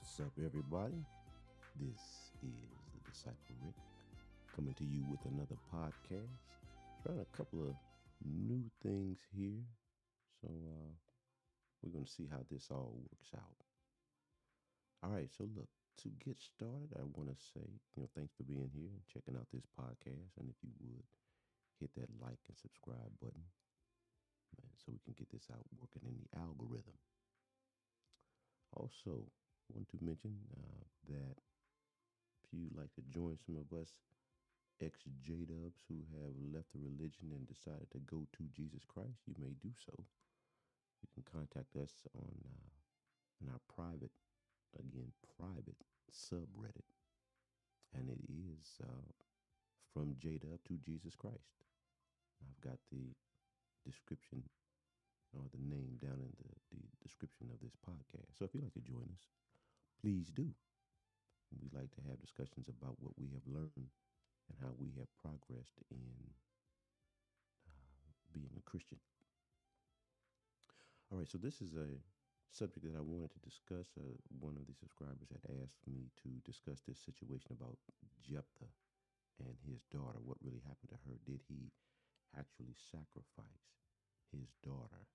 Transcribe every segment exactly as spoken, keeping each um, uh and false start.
What's up, everybody? This is the Disciple Rick coming to you with another podcast. Trying a couple of new things here. So, uh, we're going to see how this all works out. All right, so look, to get started, I want to say, you know, thanks for being here and checking out this podcast. And if you would, hit that like and subscribe button, man, so we can get this out working in the algorithm. Also, want to mention uh, that if you'd like to join some of us ex-J Dubs who have left the religion and decided to go to Jesus Christ, you may do so. You can contact us on uh, in our private, again, private subreddit. And it is uh, from J Dub to Jesus Christ. I've got the description or the name down in the, the description of this podcast. So if you'd like to join us, please do. We like to have discussions about what we have learned and how we have progressed in uh, being a Christian. All right, so this is a subject that I wanted to discuss. Uh, one of the subscribers had asked me to discuss this situation about Jephthah and his daughter. What really happened to her? Did he actually sacrifice his daughter,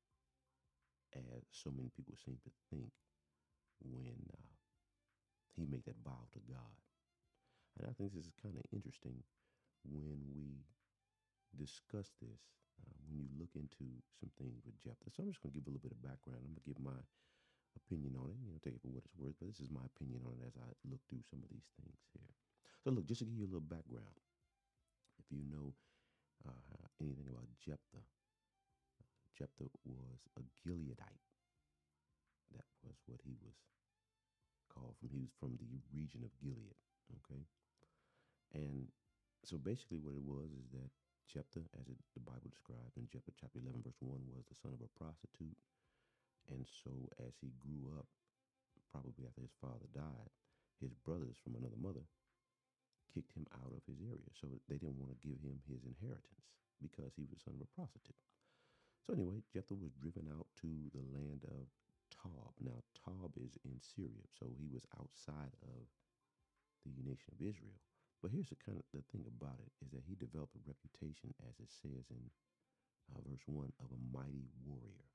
as so many people seem to think, when uh, he made that vow to God? And I think this is kind of interesting when we discuss this, uh, when you look into some things with Jephthah. So I'm just going to give a little bit of background. I'm going to give my opinion on it, you know, take it for what it's worth, but this is my opinion on it as I look through some of these things here. So look, just to give you a little background, if you know uh, anything about Jephthah, Jephthah was a Gileadite. That was what he was called from. He was from the region of Gilead, okay? And so basically what it was is that Jephthah, as it, the Bible describes in Jephthah chapter eleven, verse one, was the son of a prostitute. And so as he grew up, probably after his father died, his brothers from another mother kicked him out of his area. So they didn't want to give him his inheritance because he was the son of a prostitute. So anyway, Jephthah was driven out to the land of Tob. Now, Tob is in Syria, so he was outside of the nation of Israel. But here's the kind of the thing about it is that he developed a reputation, as it says in uh, verse one, of a mighty warrior.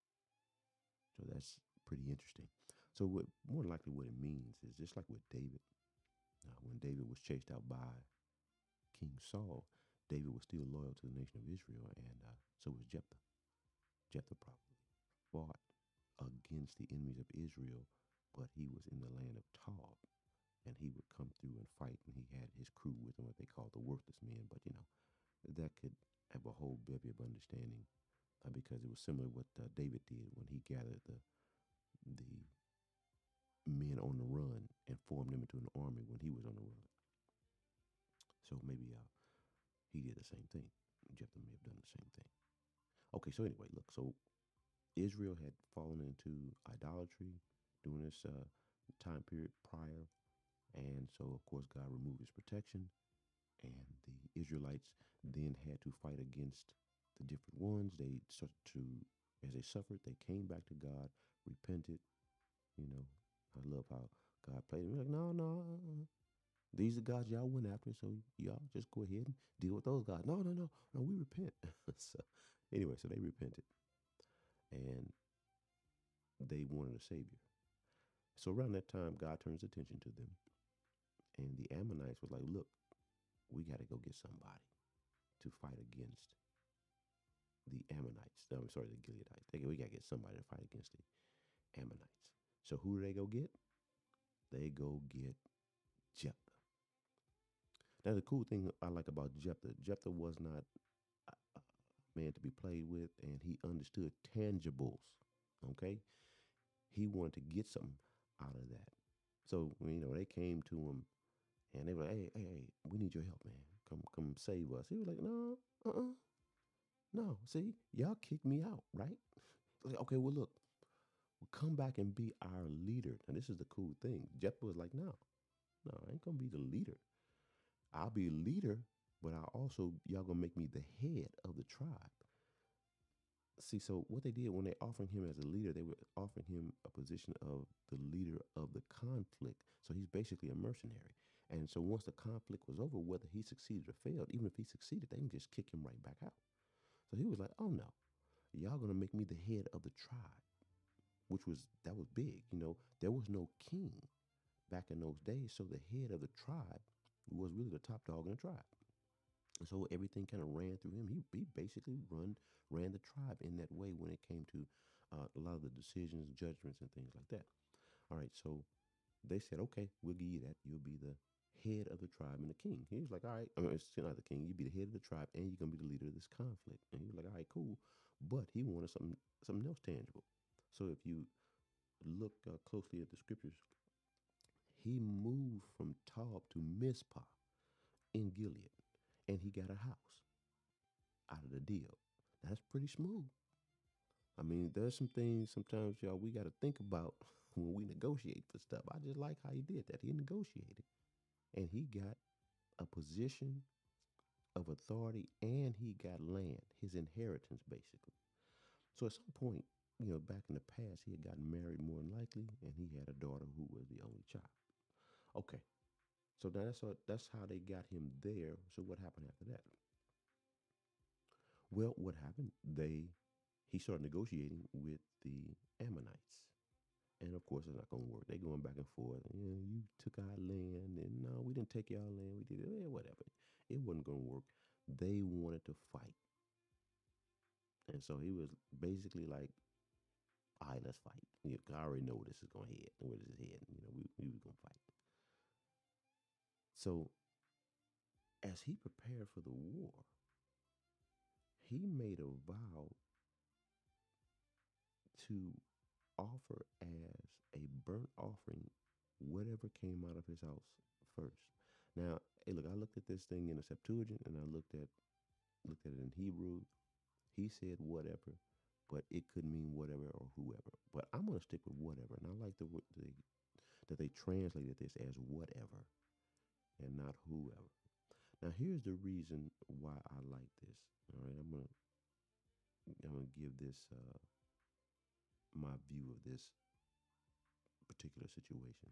So that's pretty interesting. So what more likely what it means is just like with David, uh, when David was chased out by King Saul, David was still loyal to the nation of Israel, and uh, so was Jephthah. Jephthah probably fought against the enemies of Israel, but he was in the land of Tob, and he would come through and fight, and he had his crew with him, what they call the worthless men. But you know, that could have a whole bevy of understanding, uh, because it was similar to what uh, David did when he gathered the the men on the run and formed them into an army when he was on the run. So maybe uh, he did the same thing. Jephthah may have done the same thing. Okay, so anyway, look, so Israel had fallen into idolatry during this uh, time period prior. And so, of course, God removed his protection. And the Israelites then had to fight against the different ones. They started to, as they suffered, they came back to God, repented. You know, I love how God played it. We're like, no, no, uh-uh. These are gods y'all went after, so y'all just go ahead and deal with those gods. No, no, no, no, we repent. So anyway, so they repented. And they wanted a savior. So around that time, God turns attention to them. And the Ammonites was like, look, we got to go get somebody to fight against the Ammonites. No, I'm sorry, the Gileadites. They, we got to get somebody to fight against the Ammonites. So who do they go get? They go get Jephthah. Now, the cool thing I like about Jephthah, Jephthah was not a man to be played with, and he understood tangibles, okay? He wanted to get something out of that. So, you know, they came to him, and they were like, hey, hey, hey, we need your help, man. Come come save us. He was like, no, uh-uh, no. See, y'all kicked me out, right? Like, okay, well, look, well, come back and be our leader. And this is the cool thing. Jephthah was like, no, no, I ain't going to be the leader. I'll be a leader, but I also, y'all going to make me the head of the tribe. See, so what they did when they offered him as a leader, they were offering him a position of the leader of the conflict. So he's basically a mercenary. And so once the conflict was over, whether he succeeded or failed, even if he succeeded, they can just kick him right back out. So he was like, "Oh no, y'all gonna make me the head of the tribe," which was that was big. You know, there was no king back in those days, so the head of the tribe was really the top dog in the tribe. So everything kind of ran through him. He, he basically run ran the tribe in that way when it came to uh, a lot of the decisions, judgments, and things like that. All right, so they said, "Okay, we'll give you that. You'll be the head of the tribe and the king." He was like, "All right, I mean, it's not the king. You'll be the head of the tribe, and you're gonna be the leader of this conflict." And he was like, "All right, cool," but he wanted something something else tangible. So if you look uh, closely at the scriptures, he moved from Tob to Mizpah in Gilead, and he got a house out of the deal. Now, that's pretty smooth. I mean, there's some things sometimes, y'all, we got to think about when we negotiate for stuff. I just like how he did that. He negotiated and he got a position of authority and he got land, his inheritance, basically. So at some point, you know, back in the past, he had gotten married more than likely and he had a daughter who was the only child. Okay. So that's how, that's how they got him there. So what happened after that? Well, what happened? They he started negotiating with the Ammonites. And of course, it's not going to work. They're going back and forth. You know, you took our land, and no, we didn't take y'all land. We did it. Yeah, whatever. It wasn't going to work. They wanted to fight, and so he was basically like, "All right, let's fight. You know, I already know where this is going to head. Where this is heading. You know, we we was going to fight." So as he prepared for the war, he made a vow to offer as a burnt offering whatever came out of his house first. Now, hey, look, I looked at this thing in the Septuagint and I looked at looked at it in Hebrew. He said whatever, but it could mean whatever or whoever. But I'm gonna stick with whatever, and I like the, the that they translated this as whatever and not whoever. Now, here's the reason why I like this. All right, I'm gonna I'm gonna give this uh, my view of this particular situation.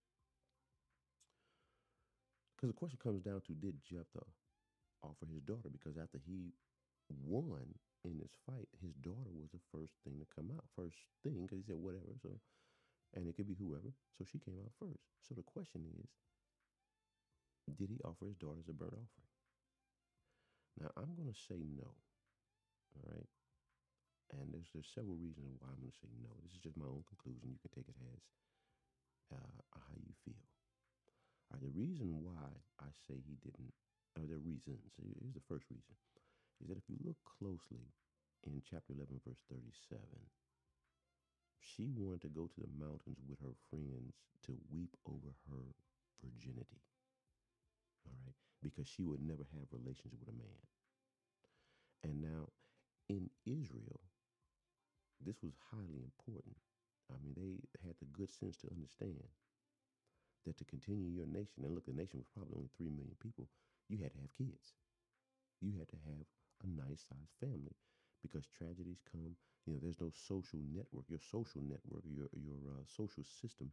Because the question comes down to, did Jephthah offer his daughter? Because after he won in this fight, his daughter was the first thing to come out. First thing, because he said whatever. So, and it could be whoever. So she came out first. So the question is, did he offer his daughter as a burnt offering? Now I'm going to say no. All right. And there's there's several reasons why I'm going to say no. This is just my own conclusion. You can take it as uh, how you feel. All right. The reason why I say he didn't, or the reasons. Here's the first reason: is that if you look closely in chapter eleven, verse thirty-seven, she wanted to go to the mountains with her friends to weep over her virginity. All right. Because she would never have relations with a man. And now in Israel, this was highly important. I mean, they had the good sense to understand that to continue your nation, and look, the nation was probably only three million people, you had to have kids. You had to have a nice sized family because tragedies come. You know, there's no social network. Your social network, your your uh, social system,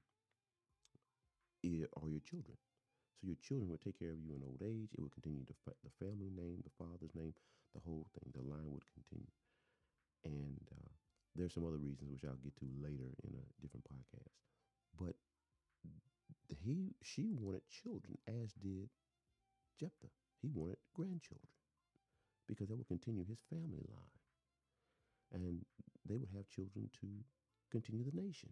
are your children. So your children would take care of you in old age. It would continue to fa- the family name, the father's name, the whole thing. The line would continue. And uh, there's some other reasons which I'll get to later in a different podcast. But he, she wanted children, as did Jephthah. He wanted grandchildren because that would continue his family line, and they would have children to continue the nation.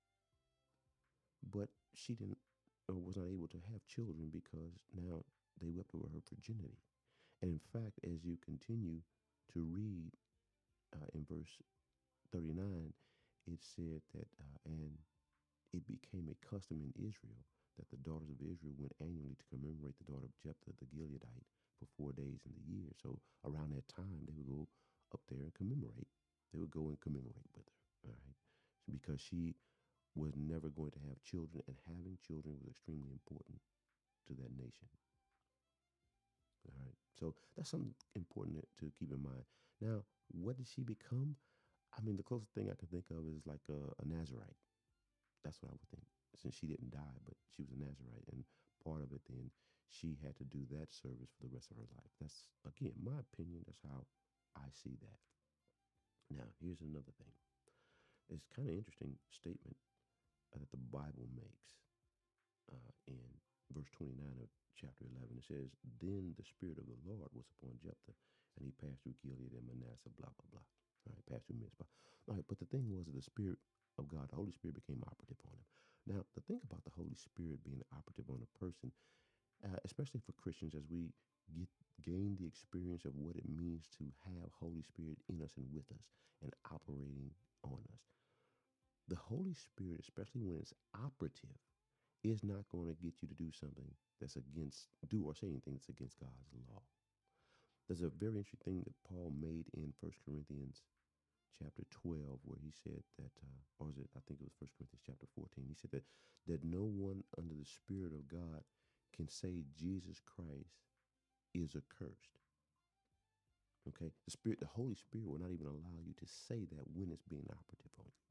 But she didn't, or was not able to have children because now they wept over her virginity. And in fact, as you continue to read uh, in verse thirty-nine, it said that, uh, and it became a custom in Israel that the daughters of Israel went annually to commemorate the daughter of Jephthah the Gileadite for four days in the year. So around that time, they would go up there and commemorate. They would go and commemorate with her, all right? So because she was never going to have children, and having children was extremely important to that nation. All right. So that's something important to keep in mind. Now, what did she become? I mean, the closest thing I can think of is like a, a Nazarite. That's what I would think, since she didn't die, but she was a Nazarite. And part of it, then, she had to do that service for the rest of her life. That's, again, my opinion. That's how I see that. Now, here's another thing. It's kind of interesting statement uh, that the Bible makes uh, in verse twenty-nine of chapter eleven. It says, "Then the Spirit of the Lord was upon Jephthah, and he passed through Gilead and Manasseh, blah, blah, blah." All right, passed through Mizpah. All right, but the thing was that the Spirit of God, the Holy Spirit, became operative on him. Now, the thing about the Holy Spirit being operative on a person, uh, especially for Christians, as we get gain the experience of what it means to have Holy Spirit in us and with us and operating on us, the Holy Spirit, especially when it's operative, is not going to get you to do something that's against, do or say anything that's against God's law. There's a very interesting thing that Paul made in First Corinthians chapter twelve, where he said that, uh, or is it, I think it was First Corinthians chapter fourteen. He said that, that no one under the Spirit of God can say Jesus Christ is accursed. Okay. The Spirit, the Holy Spirit will not even allow you to say that when it's being operative on you.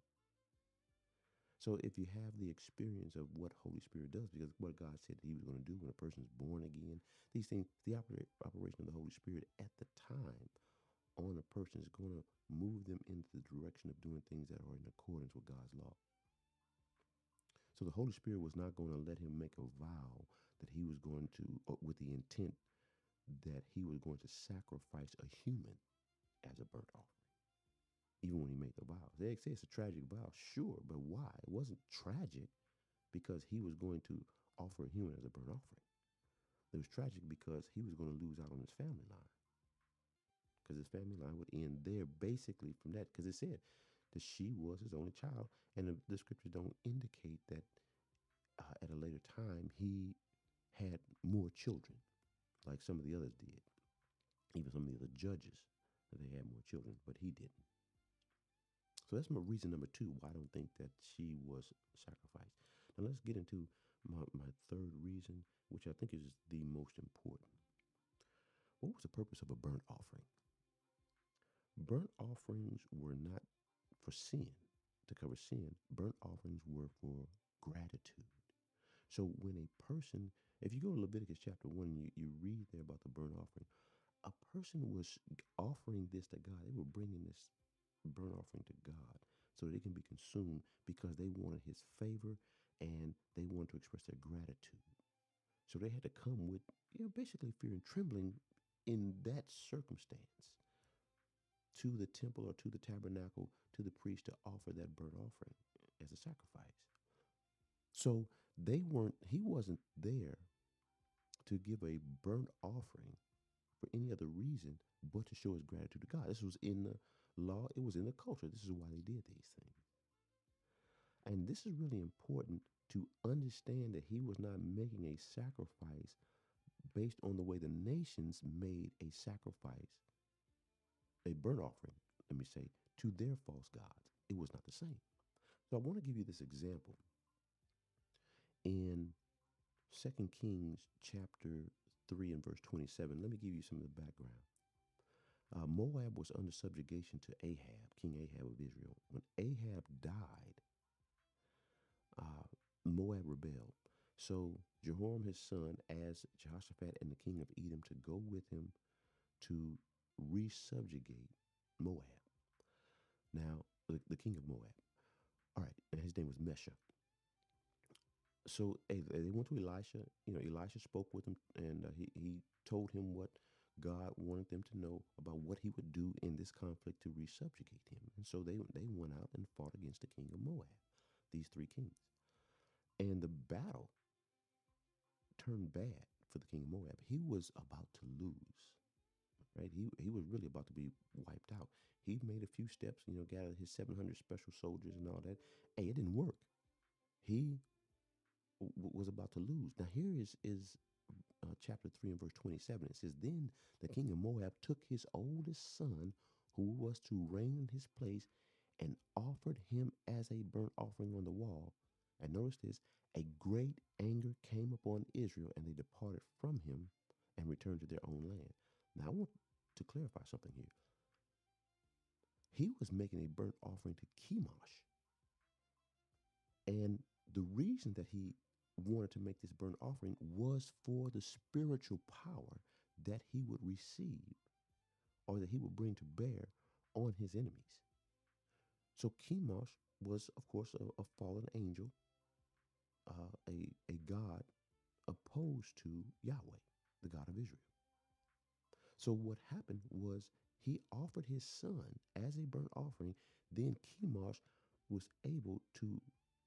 So if you have the experience of what Holy Spirit does, because what God said that he was going to do when a person is born again, these things, the oper- operation of the Holy Spirit at the time on a person is going to move them into the direction of doing things that are in accordance with God's law. So the Holy Spirit was not going to let him make a vow that he was going to, uh, with the intent that he was going to sacrifice a human as a burnt offering, even when he made the vow. They say it's a tragic vow, sure, but why? It wasn't tragic because he was going to offer a human as a burnt offering. It was tragic because he was going to lose out on his family line, because his family line would end there basically from that, because it said that she was his only child, and the, the scriptures don't indicate that uh, at a later time he had more children like some of the others did, even some of the other judges, that they had more children, but he didn't. So that's my reason number two why I don't think that she was sacrificed. Now let's get into my, my third reason, which I think is the most important. What was the purpose of a burnt offering? Burnt offerings were not for sin, to cover sin. Burnt offerings were for gratitude. So when a person, if you go to Leviticus chapter one, you, you read there about the burnt offering, a person was offering this to God. They were bringing this burnt offering to God so that it can be consumed because they wanted his favor and they wanted to express their gratitude. So they had to come with, you know, basically fear and trembling in that circumstance to the temple or to the tabernacle, to the priest, to offer that burnt offering as a sacrifice. So they weren't, he wasn't there to give a burnt offering for any other reason but to show his gratitude to God. This was in the law, it was in the culture. This is why they did these things. And this is really important to understand that he was not making a sacrifice based on the way the nations made a sacrifice, a burnt offering, let me say, to their false gods. It was not the same. So I want to give you this example. In Second Kings chapter three and verse twenty-seven, let me give you some of the background. Uh, Moab was under subjugation to Ahab, King Ahab of Israel. When Ahab died, uh, Moab rebelled. So Jehoram, his son, asked Jehoshaphat and the king of Edom to go with him to resubjugate Moab. Now, the, the king of Moab. All right, and his name was Mesha. So hey, they went to Elisha. You know, Elisha spoke with him, and uh, he he told him what God wanted them to know about what he would do in this conflict to resubjugate him. And so they they went out and fought against the king of Moab, these three kings. And the battle turned bad for the king of Moab. He was about to lose, right? He he was really about to be wiped out. He made a few steps, you know, gathered his seven hundred special soldiers and all that. Hey, it didn't work. He w- was about to lose. Now here is is uh, chapter three and verse twenty-seven. It says, "Then the king of Moab took his oldest son, who was to reign in his place, and offered him as a burnt offering on the wall. And notice this, a great anger came upon Israel, and they departed from him and returned to their own land." Now I want to clarify something here. he was making a burnt offering to Chemosh. And the reason that he wanted to make this burnt offering was for the spiritual power that he would receive or that he would bring to bear on his enemies. So Chemosh was, of course, a, a fallen angel, uh, a, a god opposed to Yahweh, the God of Israel. So what happened was he offered his son as a burnt offering. Then Chemosh was able to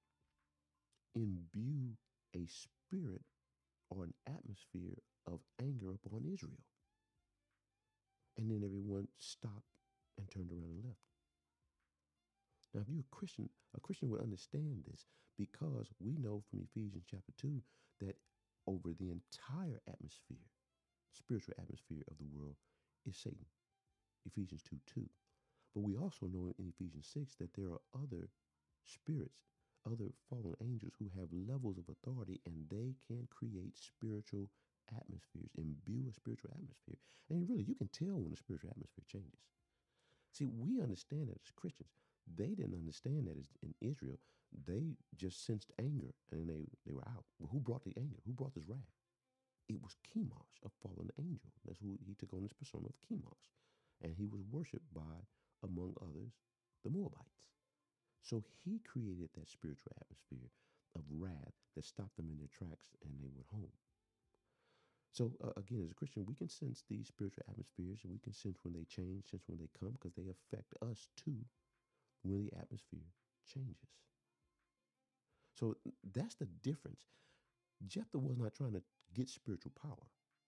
imbue a spirit or an atmosphere of anger upon Israel. And then everyone stopped and turned around and left. Now, if you're a Christian, a Christian would understand this, because we know from Ephesians chapter two that over the entire atmosphere, spiritual atmosphere of the world, is Satan. Ephesians two two. But we also know in Ephesians six that there are other spirits, other fallen angels who have levels of authority, and they can create spiritual atmospheres, imbue a spiritual atmosphere. And really, you can tell when the spiritual atmosphere changes. See, we understand that as Christians. They didn't understand that in Israel. They just sensed anger and they, they were out. Well, who brought the anger? Who brought this wrath? It was Chemosh, a fallen angel. That's who he took on this persona of Chemosh. And he was worshipped by, among others, the Moabites. So he created that spiritual atmosphere of wrath that stopped them in their tracks and they went home. So uh, again, as a Christian, we can sense these spiritual atmospheres, and we can sense when they change, sense when they come, because they affect us too when the atmosphere changes. So that's the difference. Jephthah was not trying to get spiritual power.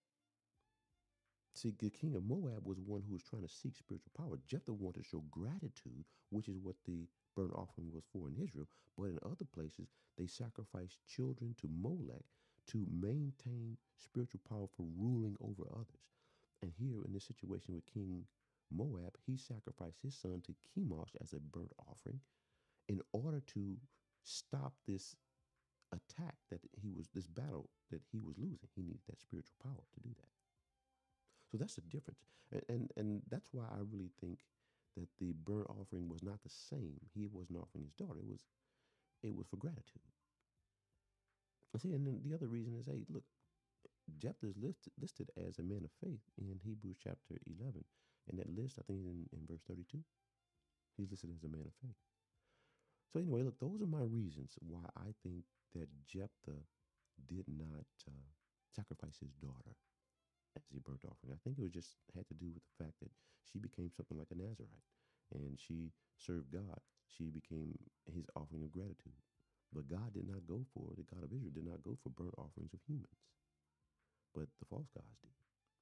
See, the king of Moab was one who was trying to seek spiritual power. Jephthah wanted to show gratitude, which is what the burnt offering was for in Israel. But in other places, they sacrificed children to Molech to maintain spiritual power for ruling over others. And here in this situation with King Moab, he sacrificed his son to Chemosh as a burnt offering in order to stop this attack that he was, this battle that he was losing. He needed that spiritual power to do that. So that's the difference. And, and, and that's why I really think that the burnt offering was not the same. He wasn't offering his daughter. It was, it was for gratitude. See, and then the other reason is, hey, look, Jephthah is listed, listed as a man of faith in Hebrews chapter eleven. And that list, I think in, in verse thirty-two, he's listed as a man of faith. So anyway, look, those are my reasons why I think that Jephthah did not uh, sacrifice his daughter as a burnt offering. I think it was just had to do with the fact that she became something like a Nazarite, and she served God. She became his offering of gratitude. But God did not go for, the God of Israel did not go for burnt offerings of humans, but the false gods did.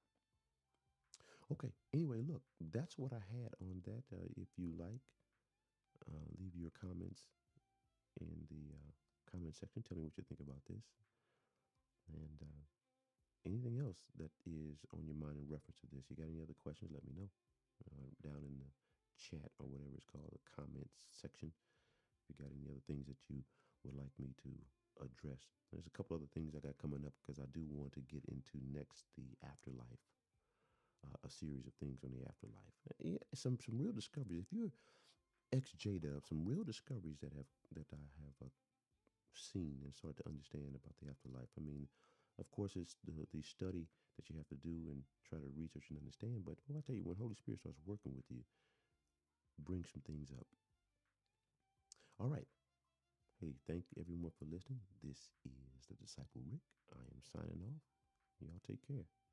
Okay, anyway, look, that's what I had on that. Uh, if you like, uh, leave your comments in the uh, comment section. Tell me what you think about this. And uh, anything else that is on your mind in reference to this. You got any other questions, let me know. Uh, down in the chat or whatever it's called, the comments section. If you got any other things that you would like me to address. There's a couple other things I got coming up because I do want to get into next the afterlife. Uh, a series of things on the afterlife. Yeah, some some real discoveries. If you're ex J Dub, some real discoveries that have that I have uh, seen and started to understand about the afterlife. I mean, of course, it's the the study that you have to do and try to research and understand. But well, I tell you, when Holy Spirit starts working with you, bring some things up. All right. Hey, thank everyone for listening. This is the Disciple Rick. I am signing off. Y'all take care.